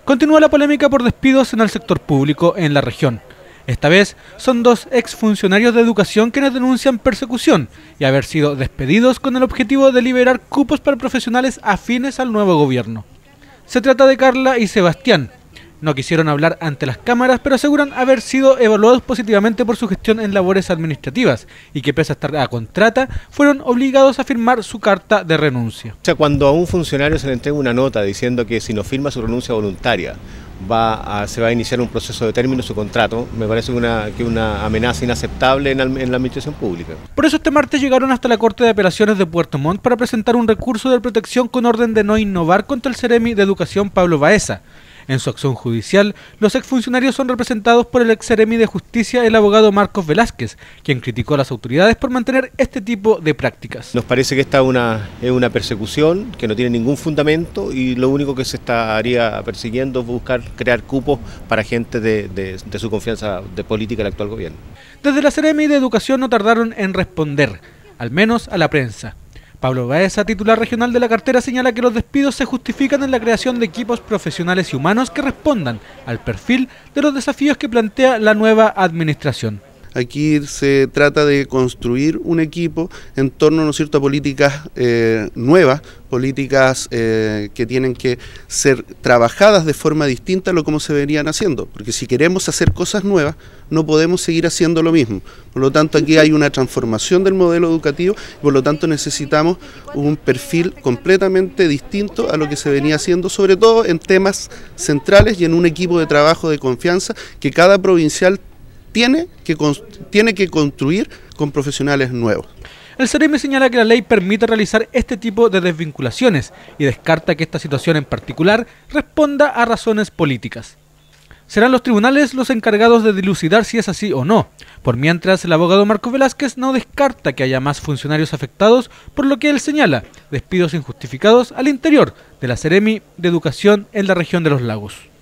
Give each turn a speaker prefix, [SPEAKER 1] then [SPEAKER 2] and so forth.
[SPEAKER 1] Continúa la polémica por despidos en el sector público en la región. Esta vez son dos exfuncionarios de educación quienes denuncian persecución y haber sido despedidos con el objetivo de liberar cupos para profesionales afines al nuevo gobierno. Se trata de Carla y Sebastián. No quisieron hablar ante las cámaras, pero aseguran haber sido evaluados positivamente por su gestión en labores administrativas y que pese a estar a contrata, fueron obligados a firmar su carta de renuncia.
[SPEAKER 2] O sea, cuando a un funcionario se le entrega una nota diciendo que si no firma su renuncia voluntaria se va a iniciar un proceso de término de su contrato, me parece una amenaza inaceptable en la administración pública.
[SPEAKER 1] Por eso este martes llegaron hasta la Corte de Apelaciones de Puerto Montt para presentar un recurso de protección con orden de no innovar contra el Seremi de Educación Pablo Baeza. En su acción judicial, los exfuncionarios son representados por el ex Seremi de Justicia, el abogado Marcos Velázquez, quien criticó a las autoridades por mantener este tipo de prácticas.
[SPEAKER 2] Nos parece que esta es una persecución que no tiene ningún fundamento y lo único que se estaría persiguiendo es buscar crear cupos para gente de su confianza de política del actual gobierno.
[SPEAKER 1] Desde la Seremi de Educación no tardaron en responder, al menos a la prensa. Pablo Baeza, titular regional de la cartera, señala que los despidos se justifican en la creación de equipos profesionales y humanos que respondan al perfil de los desafíos que plantea la nueva administración.
[SPEAKER 3] Aquí se trata de construir un equipo en torno, ¿no es cierto?, a políticas nuevas, políticas que tienen que ser trabajadas de forma distinta a lo como se venían haciendo, porque si queremos hacer cosas nuevas no podemos seguir haciendo lo mismo. Por lo tanto, aquí hay una transformación del modelo educativo y por lo tanto necesitamos un perfil completamente distinto a lo que se venía haciendo, sobre todo en temas centrales y en un equipo de trabajo de confianza que cada provincial tiene que construir con profesionales nuevos.
[SPEAKER 1] El Seremi señala que la ley permite realizar este tipo de desvinculaciones y descarta que esta situación en particular responda a razones políticas. Serán los tribunales los encargados de dilucidar si es así o no. Por mientras, el abogado Marcos Velázquez no descarta que haya más funcionarios afectados, por lo que él señala despidos injustificados al interior de la Seremi de Educación en la región de los Lagos.